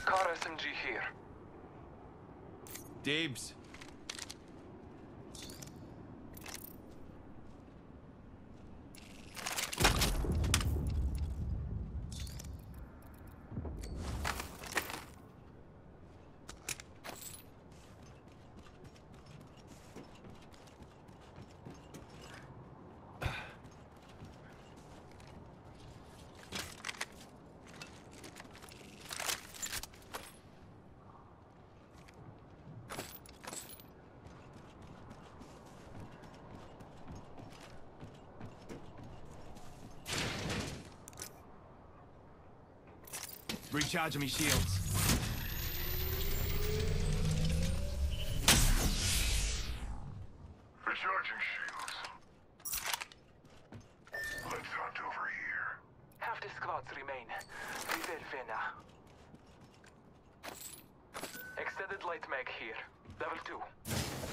Car SMG here. Dibs. Recharging me shields. Recharging shields. Let's hunt over here. Half the squads remain. Prepare Vena. Extended light mag here. Level 2.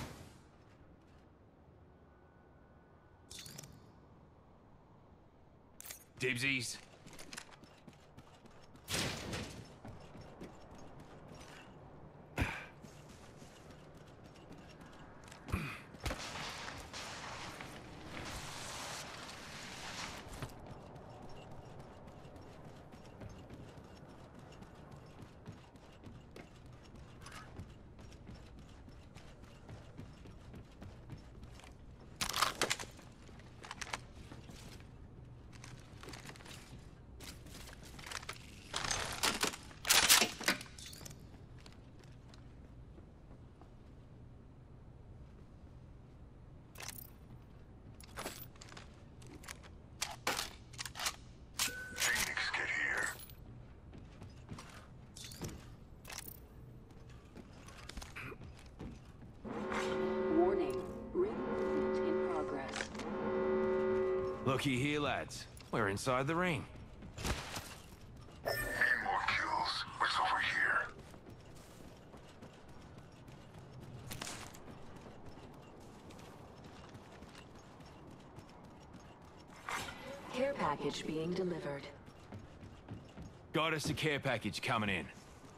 Dibsies. Phoenix, get here. Warning. Ring movement in progress. Looky here, lads. We're inside the ring. Need more kills. What's over here? Care package being delivered. Got us a care package coming in.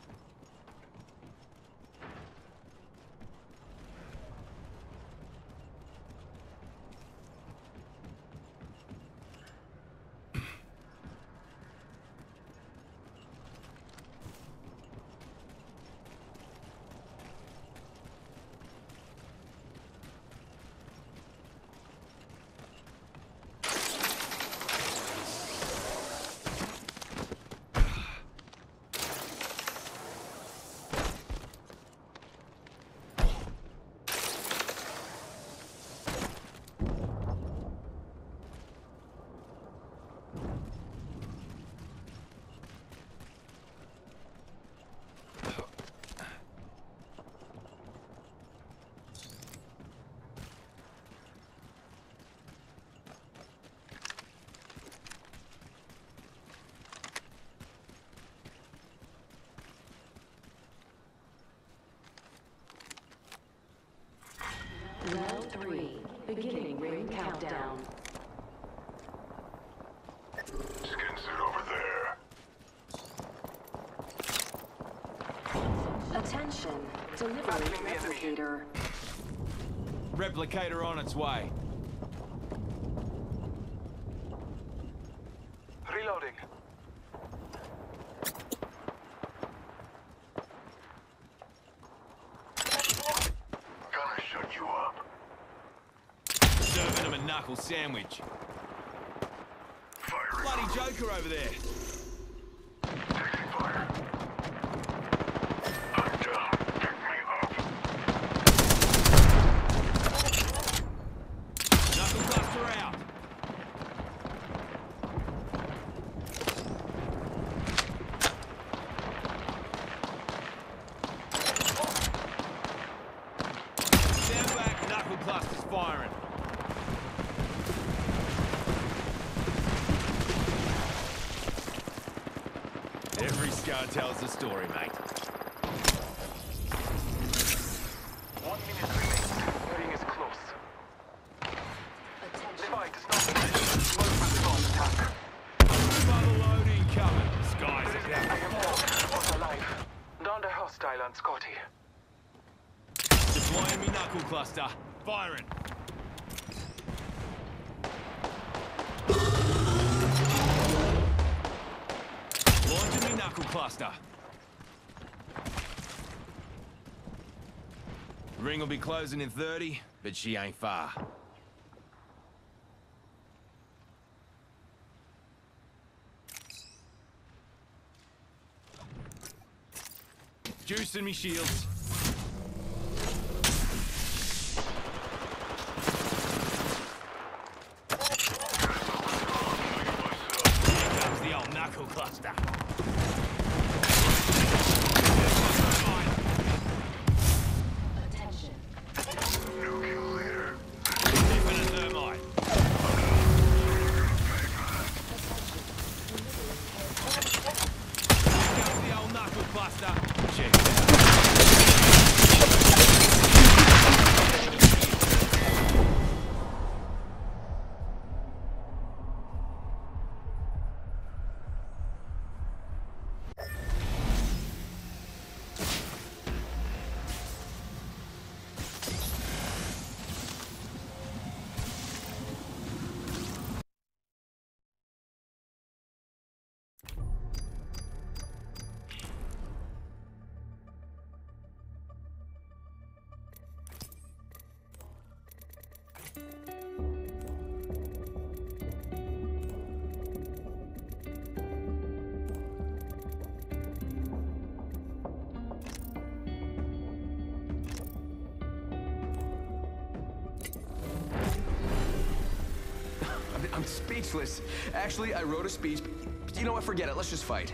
Round 3. Beginning ring countdown. Skin suit over there. Attention. Delivering replicator. Replicator on its way. Reloading. Gonna shut you up. Serving him a knuckle sandwich. Firing. Bloody Joker over there. Taking fire. I'm down. Pick me up. Knuckle cluster out. Stand back, knuckle cluster's firing. Every scar tells a story, mate. 1 minute remaining. Ring is close. Attention. Levi does not finish. Multiple on attack. Bubble load incoming. Skies There is are down. I am down, but alive. Hostile on Scotty. Deploying me knuckle cluster. Firing. Launching me knuckle cluster. Ring will be closing in 30, but she ain't far. Juicing me shields. Here comes the old knuckle cluster. Attention. New kill leader. Tipping a thermite. Here comes the old knuckle cluster. Check it out. I'm speechless. Actually, I wrote a speech, but you know what? Forget it. Let's just fight.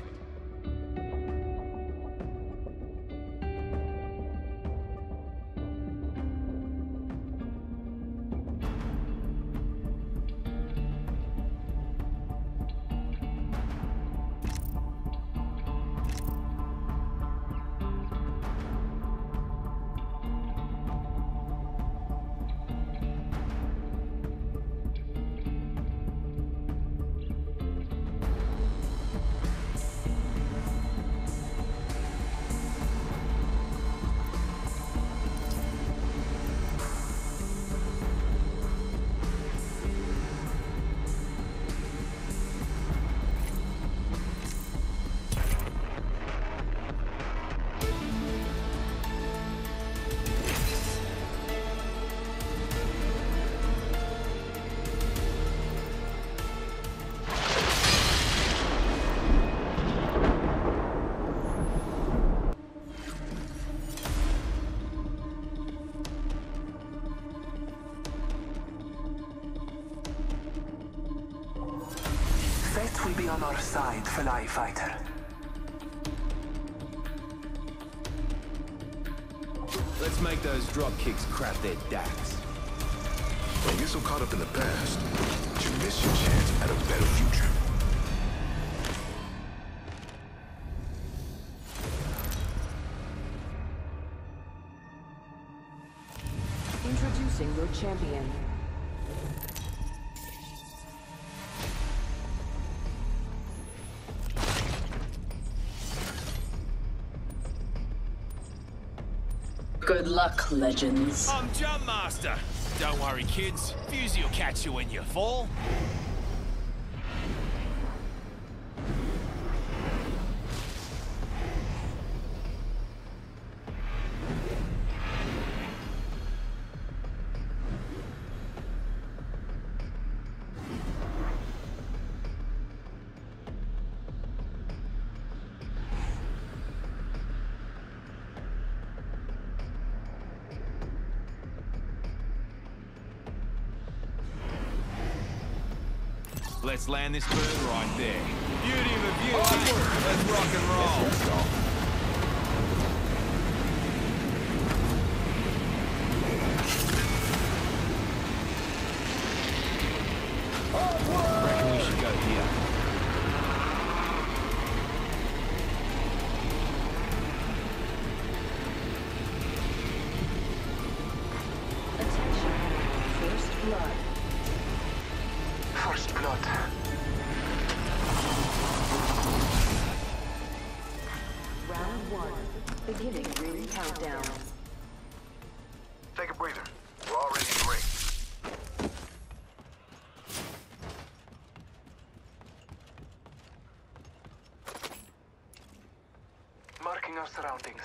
Fate will be on our side, Fly Fighter. Let's make those drop kicks crap their dacks. Don't get so caught up in the past. You miss your chance at a better future. Introducing your champion. Good luck, legends. I'm Jump Master. Don't worry, kids. Fusey will catch you when you fall. Let's land this bird right there. Beauty of a view. Let's rock and roll. Reckon we should go here. Attention. First blood. First blood. countdown. Take a breather. We're already in the ring. Marking our surroundings.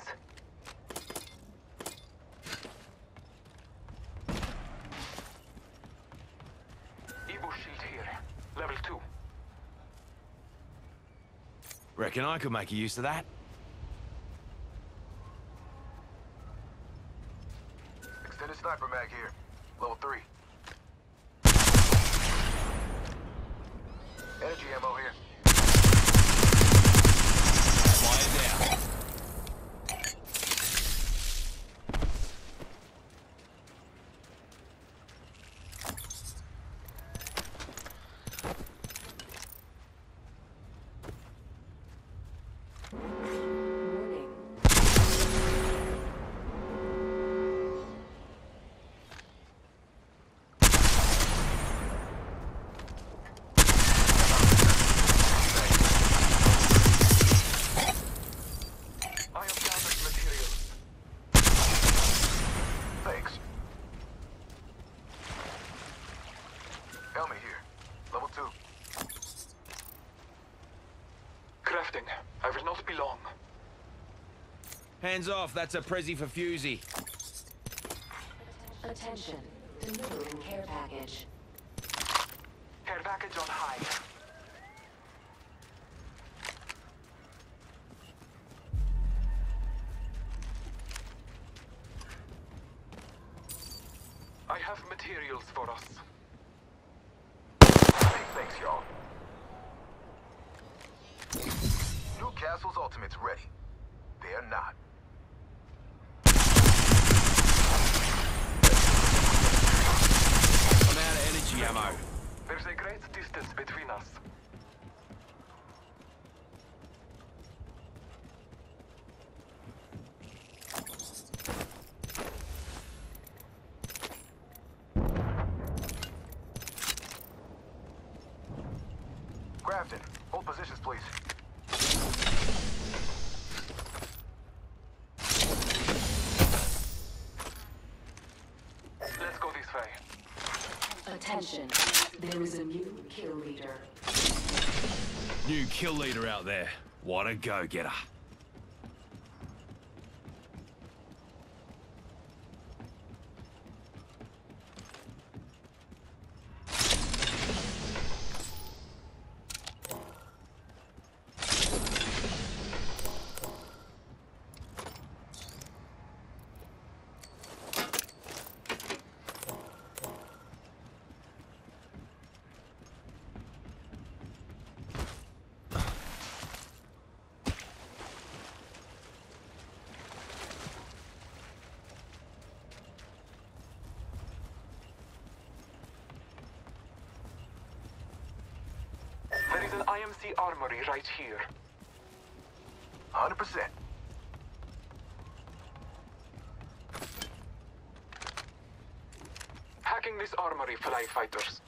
Evo shield here. Level 2. Reckon I could make a use of that. Extended sniper mag here. Level 3. Energy ammo here. Fire down. Warning. I have gathered materials. Thanks. Helmet here. Level 2. Crafting. I will not be long. Hands off, that's a Prezi for Fusey. Attention. Delivering care package. Care package on high. I have materials for us. Hey, thanks, y'all. Newcastle's ultimate's ready. They're not. I'm out of energy ammo. There's a great distance between us. Grafton, hold positions, please. Let's go this way. Attention. There is a new kill leader. New kill leader out there. What a go-getter. There is an IMC armory right here. 100%. Hacking this armory, fly fighters.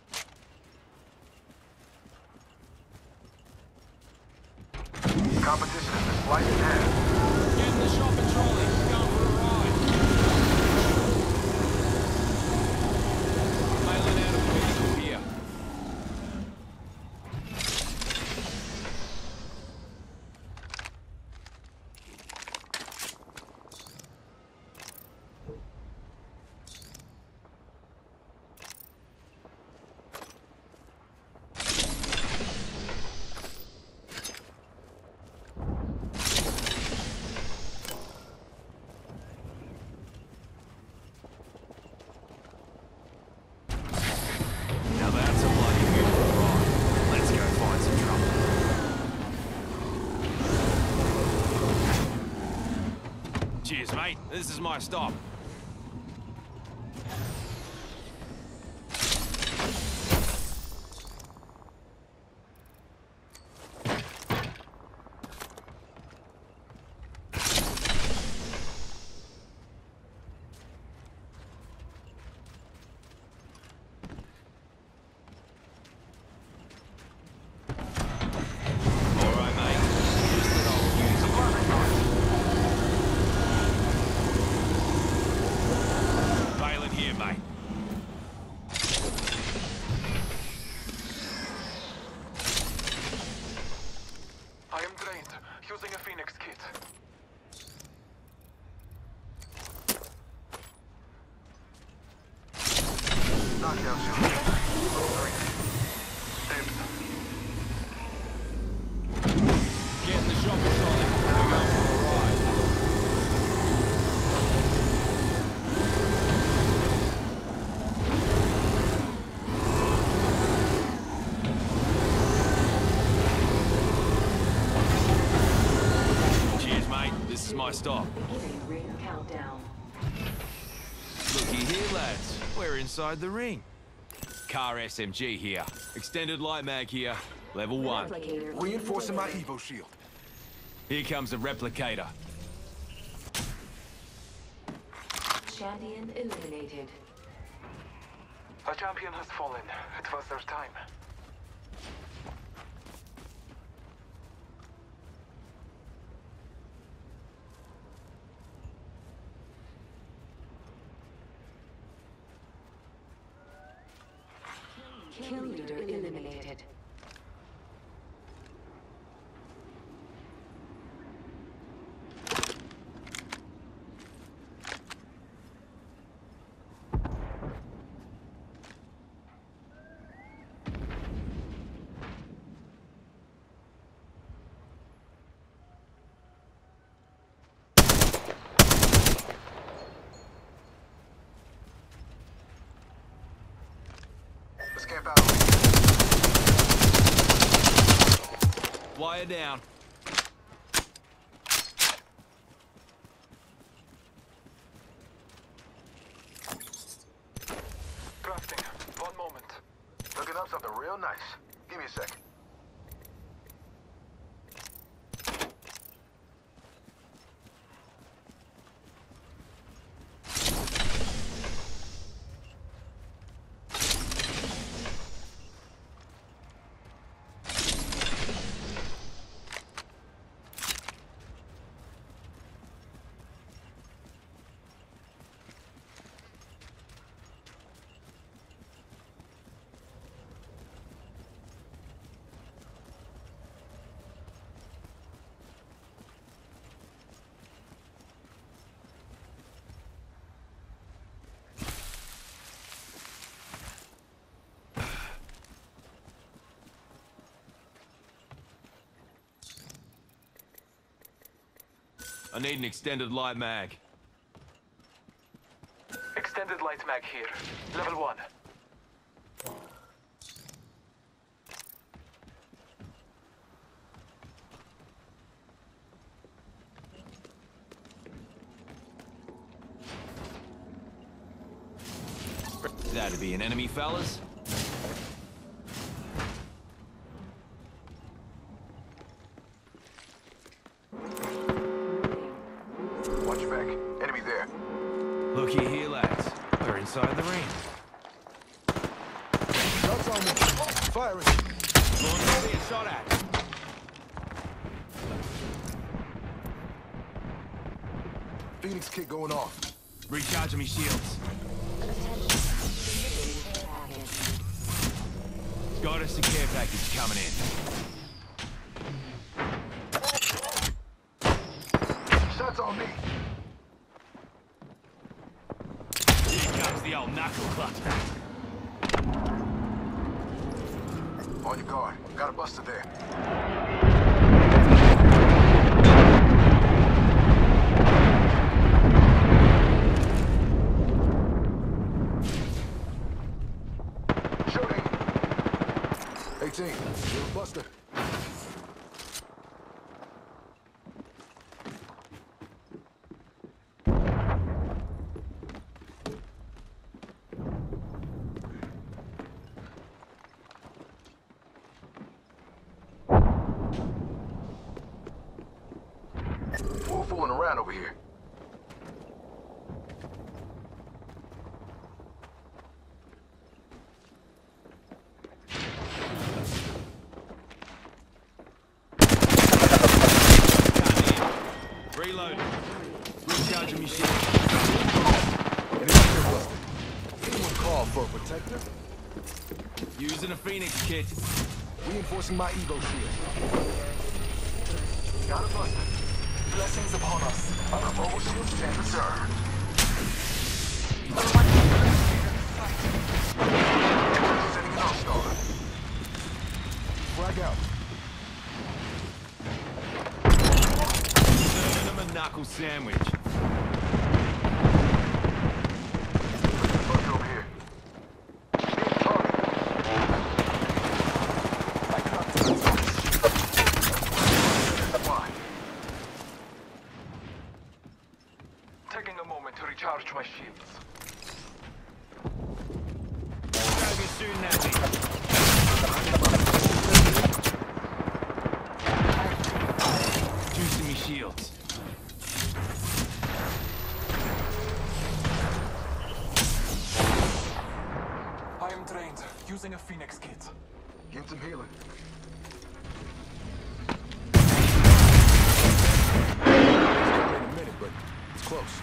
Competition has been sliced in half. Get in the shopping trolley. Going for a ride. Mailing out a vehicle here. Now that's a bloody beautiful ride. Let's go find some trouble. Cheers, mate. This is my stop. All right, mate. Here's the old news. Using a Phoenix kit. Knockdown shield. Get in the shopping trolley. We're going for a ride. Cheers, mate. This is my stop. Beginning ring countdown. Looky here, lads. We're inside the ring. Car SMG here. Extended light mag here. Level 1. Replicator Reinforcing my Evo shield. Here comes the replicator. Champion eliminated. A champion has fallen. It was their time. Kill leader eliminated. Let's camp out. Wire down. Crafting. One moment. Looking up something real nice. Give me a sec. I need an extended light mag. Extended light mag here. Level 1. That'd be an enemy, fellas. Watch your back. Enemy there. Looky here, lads. We're inside the ring. Shots on me. Firing. Launch being shot at. Phoenix kit going off. Recharging me shields. Got us a care package coming in. Shots on me. Here comes the old knuckle cluster. On your guard. Got a buster there. Shooting. 18. You're a buster. We're fooling around over here. Reloading. Recharging me shields. Anyone call for a protector? Using a Phoenix kit. Reinforcing my Evo shield. Got a buster. Blessings upon us. Our mobile shield stands to serve. Sending an all-star. Flag out. Serving them a knuckle sandwich. Buster over here. Why? Taking a moment to recharge my shields. Target shooting at me. Juicing me shields. I am trained, using a Phoenix kit. Get some healing. In a minute, but it's close.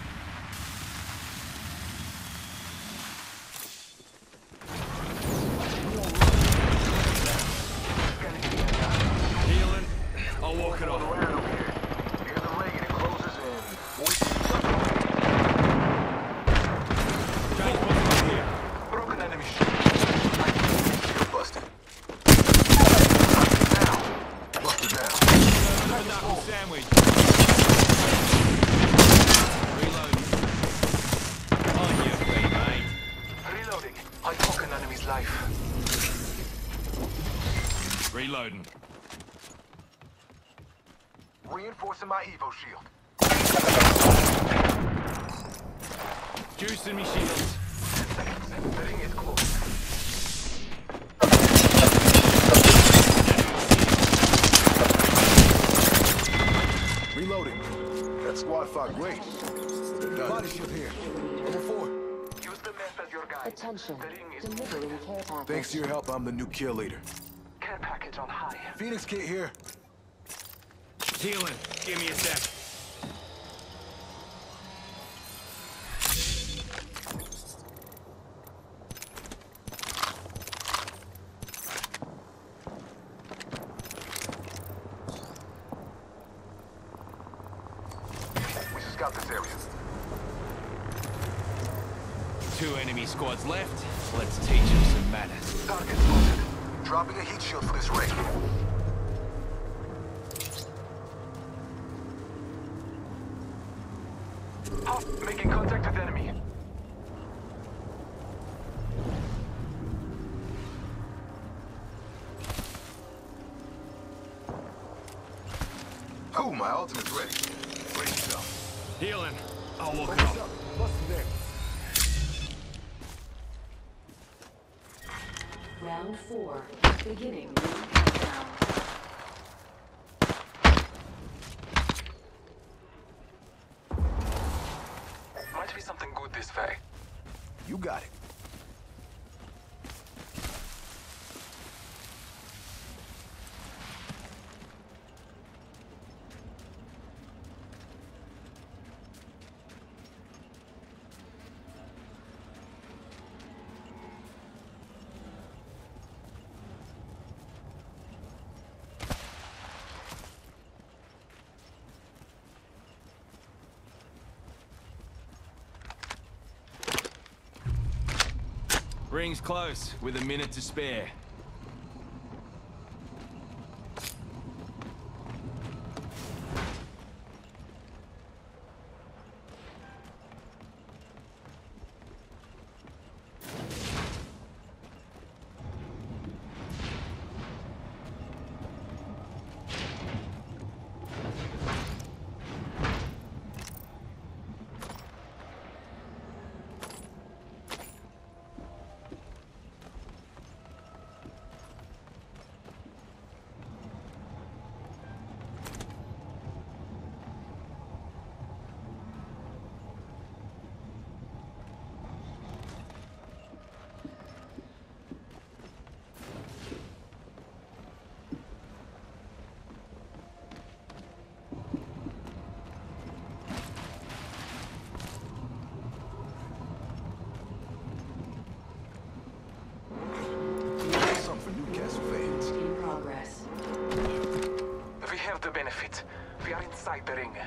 Healing. I'll walk it All off. around over here. Near the ring and it closes in 40 seconds. Change what's up here. Broken enemy shield. Shield busted. Down. Busted down. Serving them a knuckle sandwich. Reloading. On your feet, mate. Reloading. I took an enemy's life. Reloading. Reinforcing my Evo shield. Juicing me shields. 10 seconds. The ring is close. Reloading. That squad fought great. They're done. Body shield here. Level 4. Use the map as your guide. Attention. The ring is Delivering care package. Thanks to your help, I'm the new kill leader. care package on high. Phoenix kit here. Healing. Give me a sec. We should scout this area. 2 enemy squads left. Let's teach them some manners. Target spotted. Dropping a heat shield for this ring. Oh, making contact with enemy. Oh, my ultimate's ready. Brace yourself. Healing. I'll walk it off. Busted there. Round 4. Beginning ring countdown. Might be something good this way. You got it. Ring's close, with a minute to spare. Something for Newcastle fans. In progress. We have the benefit. We are inside the ring.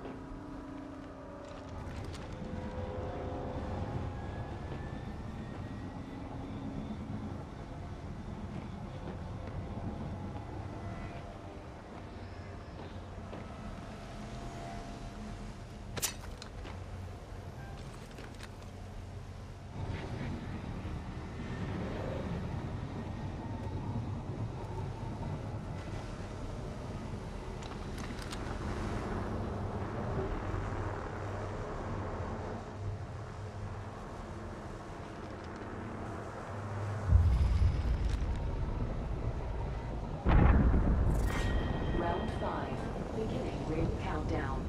Round 5. Beginning ring countdown.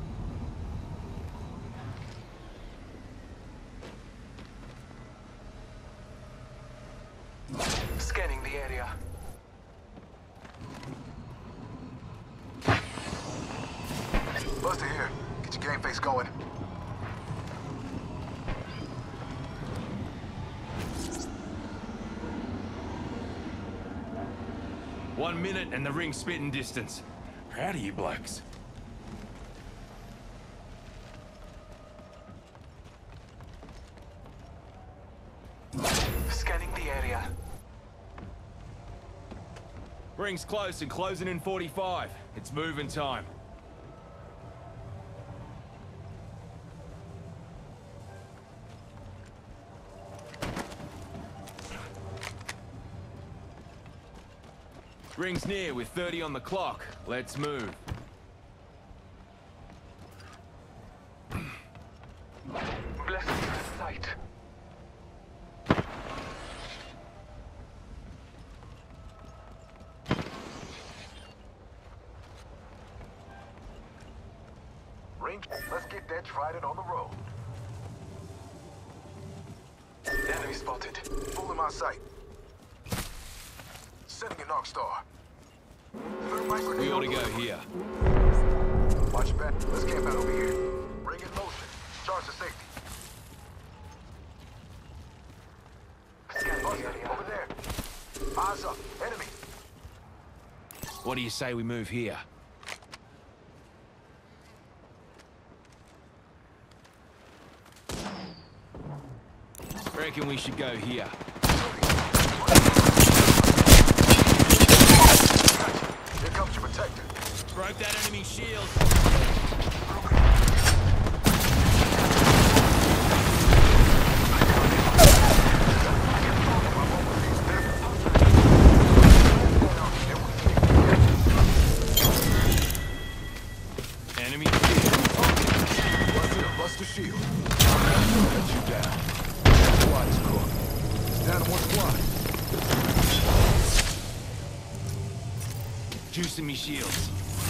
Scanning the area. Buster here. Get your game face going. One minute and the ring's spitting distance. Proud of you blokes. Scanning the area. Ring's close and closing in 45. It's moving time. Ring's near with 30 on the clock. Let's move. Blessed be the sight. Ring, let's get that Trident on the road. Enemy spotted. Full in my sight. Sending a Narc Star. We ought to go here. Watch your back. Let's camp out over here. Ring in motion. Charge the safety. Scanning the Buster, area. over there. Eyes up. Enemy. What do you say we move here? Reckon we should go here. Here comes your protector. Broke that enemy shield. Enemy Buster shield. Let you down. Squad is cooked. It's down to one squad. juicing me shields.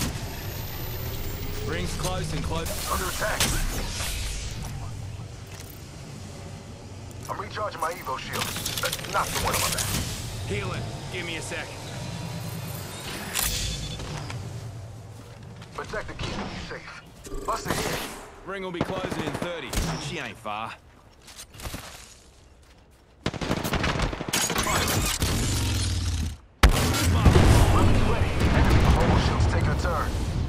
Ring's close and close. Under attack. I'm recharging my Evo shield. Not the one on my back. Healing. Give me a sec. Protector keeping you safe. Buster here. Ring will be closing in 30, and she ain't far. Weapons ready. Enemy mobile shields taking a turn.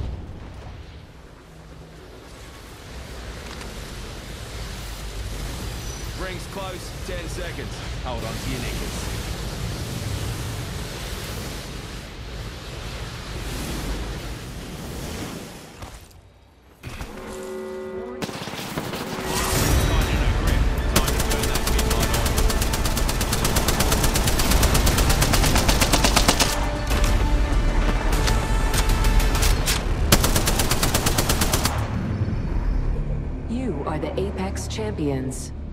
Ring's close, 10 seconds. Hold on to your knickers. You are the Apex Champions.